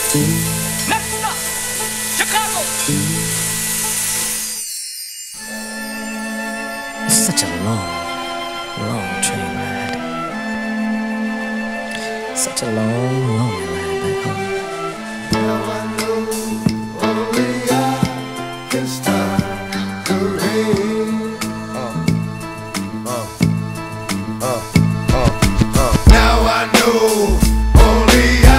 Next stop, Chicago. It's such a long train ride. Such a long, lonely ride back home. Now I know only I can stop the rain. Now I know only I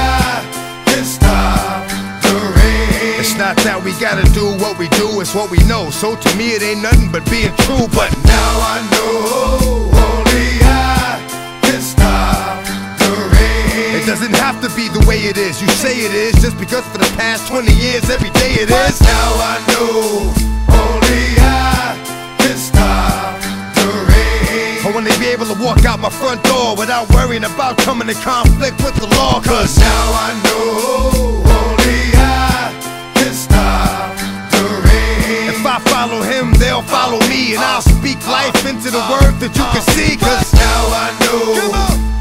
can stop the rain. It's not that we gotta do what we do, it's what we know. So to me it ain't nothing but being true. But now I know only I can stop the rain. it doesn't have to be the way it is. You say it is just because for the past 20 years every day it is. Now I know only I can stop the rain. I wanna be able to walk out my front door without worrying about coming in conflict with the law. Cause now I know only I can stop the rain. if I follow him, they'll follow me, and I'll speak life into the word that you can see. Cause now I know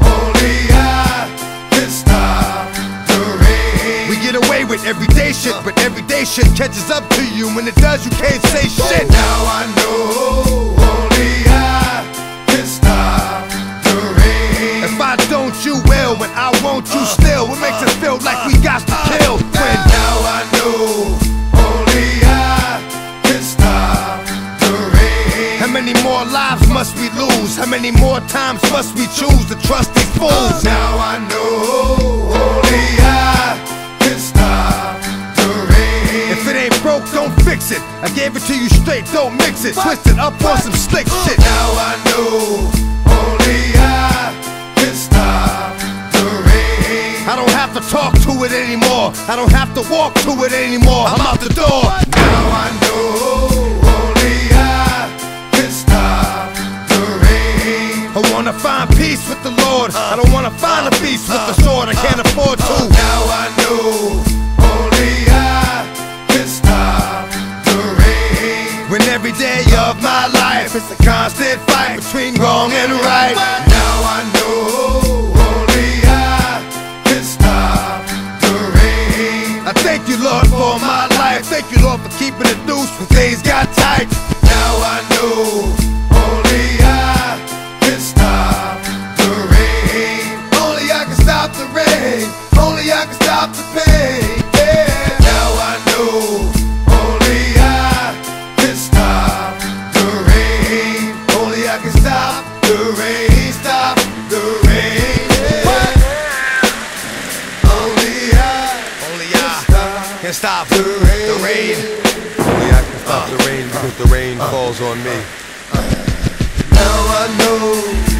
only I can stop the rain. we get away with everyday shit, but everyday shit catches up to you. When it does, you can't say shit. Now I know only I can stop the rain. If I don't, you will. When I won't, you still. What makes us feel like we got to kill? When now I know only I can stop the rain. how many more lives must we lose? How many more times must we choose to trust these fools? Now I know only I can stop the rain. If it ain't broke, don't fix it. I gave it to you straight, don't mix it. Twist it up on some slick shit. Now I know only I can stop the rain. I don't have to talk to it anymore. I don't have to walk to it anymore. I'm out the door. Now I know only I can stop the rain. I wanna find peace with the Lord. I don't wanna find a peace with the sword. I can't afford to. Now I know only I can stop the rain. When every day of my life is a constant fight between wrong and right. Now I know only I can stop the rain. I thank you, Lord, for my life. Thank you, Lord, for keeping it loose when things got tight. Now I know only I can stop the rain. Only I can stop the rain. Only I can stop the pain. Yeah. Now I know only I can stop the rain. Only I can stop the rain. Stop the rain. Yeah. Only I Can stop the rain. Only I can stop the rain because the rain falls on me. Now I know